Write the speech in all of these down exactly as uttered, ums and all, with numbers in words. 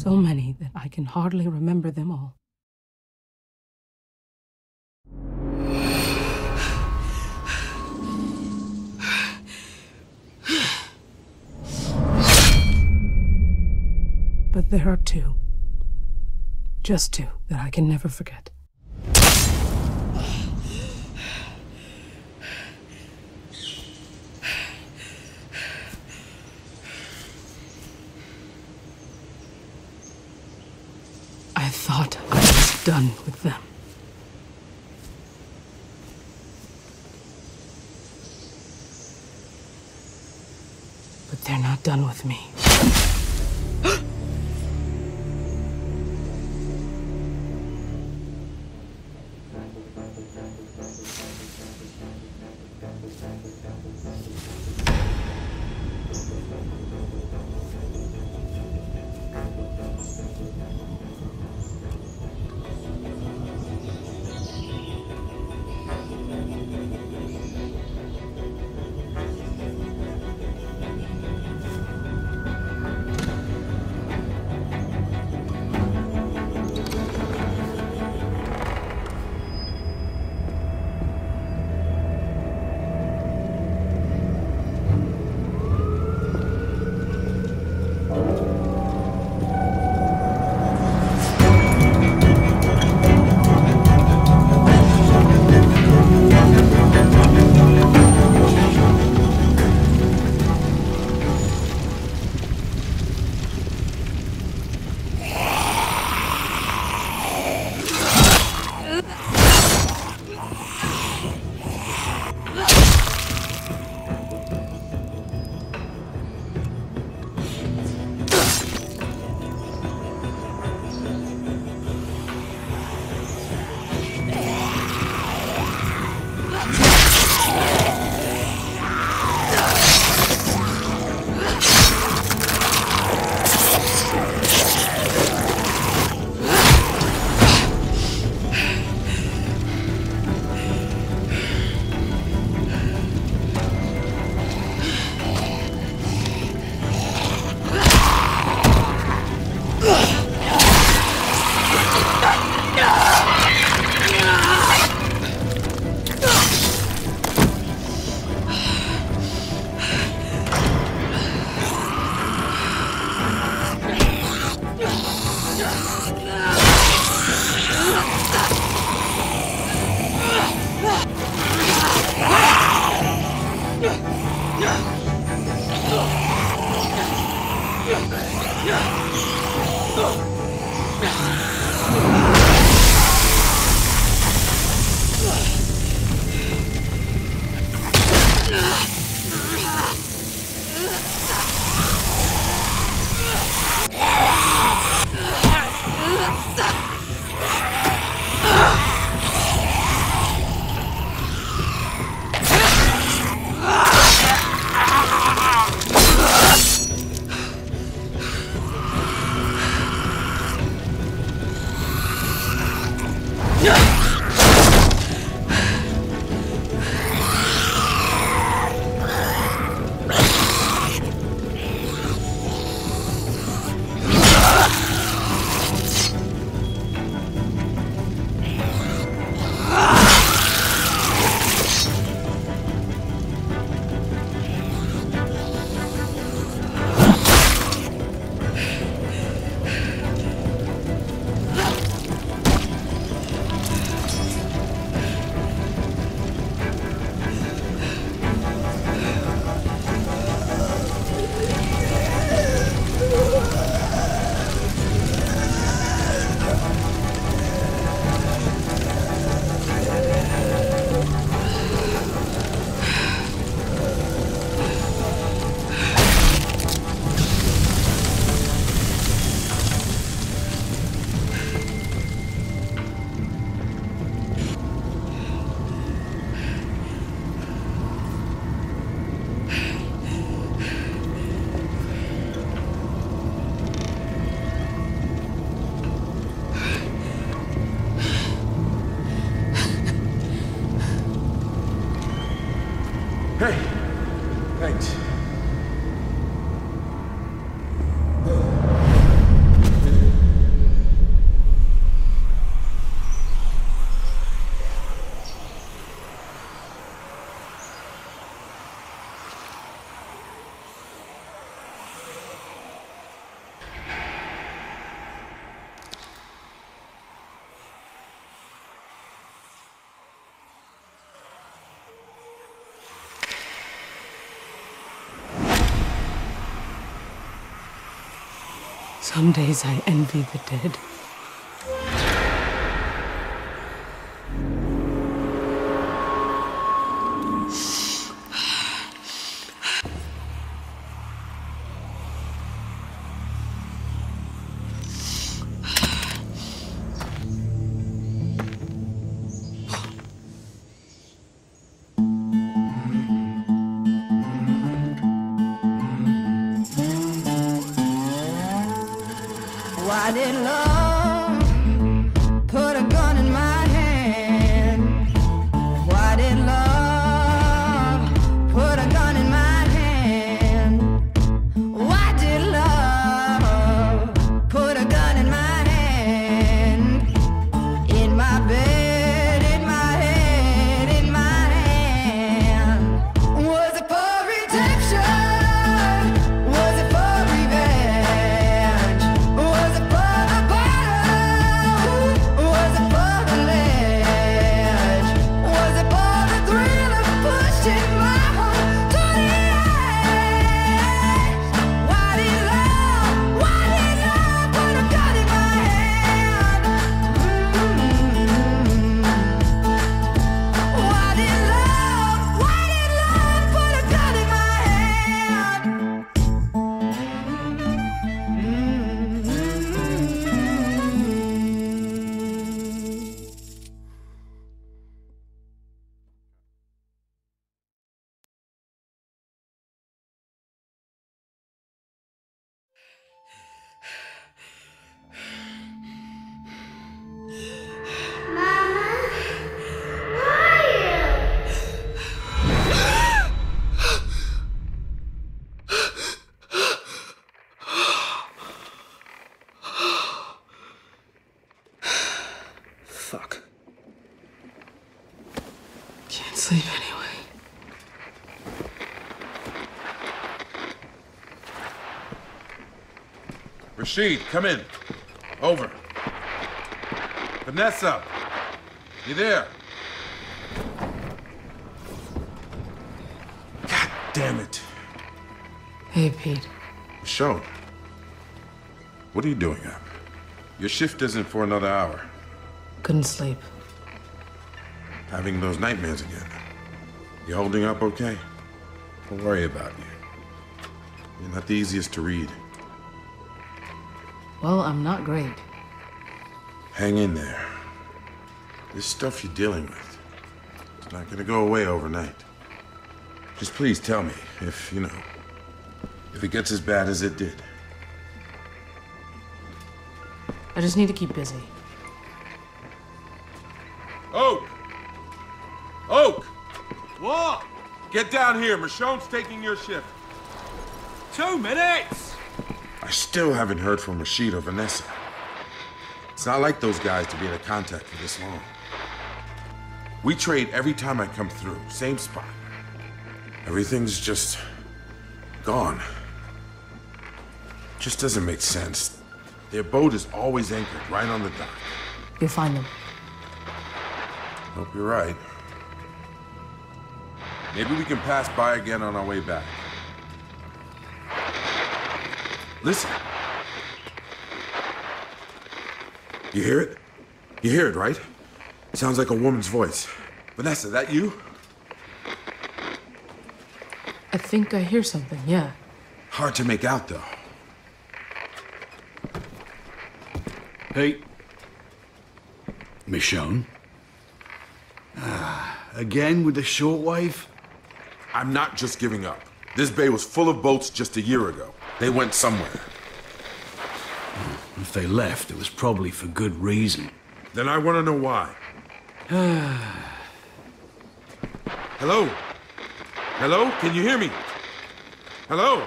So many that I can hardly remember them all. But there are two. Just two that I can never forget. I thought I was done with them. But they're not done with me. Hey, thanks. Some days I envy the dead. Why did love put a gun in my hand? Why did love put a gun in my hand? Why did love put a gun in my hand? In my bed, in my head, in my hand. Was it for redemption? Was it for revenge? Was it for the bottom? Was it for the ledge? Was it for the thrill of pushing my heart to the edge? Why did love, why did love put a gun in my hand? Mm-hmm. Why did love, why did love put a gun in my hand? Fuck. Can't sleep anyway. Rashid, come in. Over. Vanessa, you there? God damn it. Hey, Pete. Michonne, what are you doing up? Your shift isn't for another hour. Couldn't sleep. Having those nightmares again. You holding up okay? Don't worry about you. You're not the easiest to read. Well, I'm not great. Hang in there. This stuff you're dealing with, it's not gonna go away overnight. Just please tell me if, you know, if it gets as bad as it did. I just need to keep busy. Oak! Oak! What? Get down here. Michonne's taking your shift. Two minutes! I still haven't heard from Rashid or Vanessa. It's not like those guys to be in a contact for this long. We trade every time I come through. Same spot. Everything's just gone. Just doesn't make sense. Their boat is always anchored right on the dock. You'll find them. Hope you're right. Maybe we can pass by again on our way back. Listen. You hear it? You hear it, right? Sounds like a woman's voice. Vanessa, that you? I think I hear something, yeah. Hard to make out, though. Pete. Michonne. Ah, again with the shortwave? I'm not just giving up. This bay was full of boats just a year ago. They went somewhere. If they left, it was probably for good reason. Then I want to know why. Hello? Hello? Can you hear me? Hello?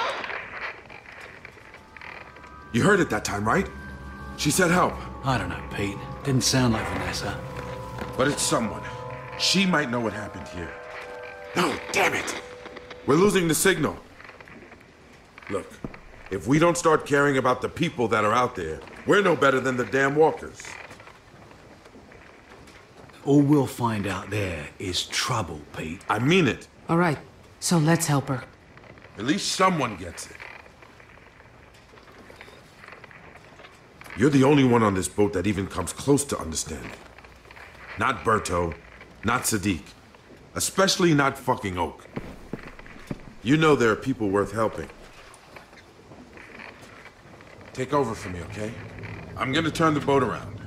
You heard it that time, right? She said help. I don't know, Pete. Didn't sound like Vanessa. But it's someone. She might know what happened here. No, damn it! We're losing the signal. Look, if we don't start caring about the people that are out there, we're no better than the damn walkers. All we'll find out there is trouble, Pete. I mean it. All right, so let's help her. At least someone gets it. You're the only one on this boat that even comes close to understanding. Not Berto, not Sadiq, especially not fucking Oak. You know there are people worth helping. Take over for me, okay? I'm gonna turn the boat around.